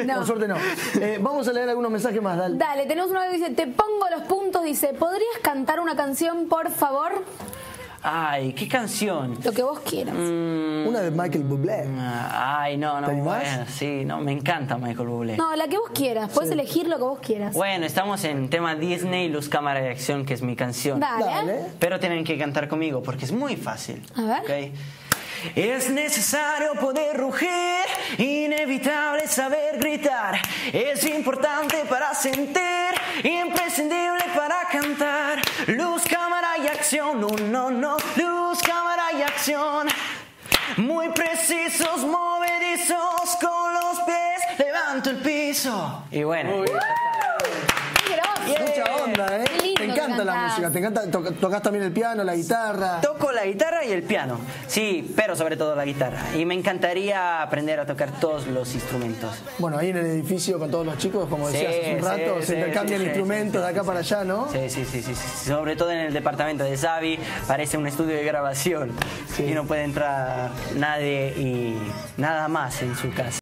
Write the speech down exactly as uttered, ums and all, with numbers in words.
no. Por suerte no. Eh, vamos a leer algunos mensajes más, dale. Dale, tenemos uno que dice, te pongo los puntos, dice, ¿podrías cantar una canción, por favor? Ay, ¿qué canción? Lo que vos quieras. Mm, Una de Michael Bublé. ay, no, no. ¿Te animás? Bueno, sí, no, me encanta Michael Bublé. No, la que vos quieras, puedes Sí. elegir lo que vos quieras. Bueno, estamos en tema Disney, Luz, Cámara de Acción, que es mi canción. Dale. Dale. Pero tienen que cantar conmigo porque es muy fácil. A ver. ¿Ok? Es necesario poder rugir, inevitable saber gritar. Es importante para sentir, imprescindible para cantar. Luz, cámara y acción, no, no, no. Luz, cámara y acción. Muy precisos, movedizos, con los pies levanto el piso. Y bueno. Uy. Qué grosso. Mucha onda, ¿eh? Qué lindo Te que encanta la cantás. música, te encanta, to- tocas también el piano, la guitarra. Toco la guitarra y el piano, sí, pero sobre todo la guitarra. Y me encantaría aprender a tocar todos los instrumentos. Bueno, ahí en el edificio con todos los chicos, como decías Sí, hace un rato, sí, se sí, intercambian sí, sí, instrumentos sí, de acá sí, para sí. allá, ¿no? Sí, sí, sí, sí, sí. Sobre todo en el departamento de Xavi, parece un estudio de grabación. Sí. Y no puede entrar nadie y nada más en su casa.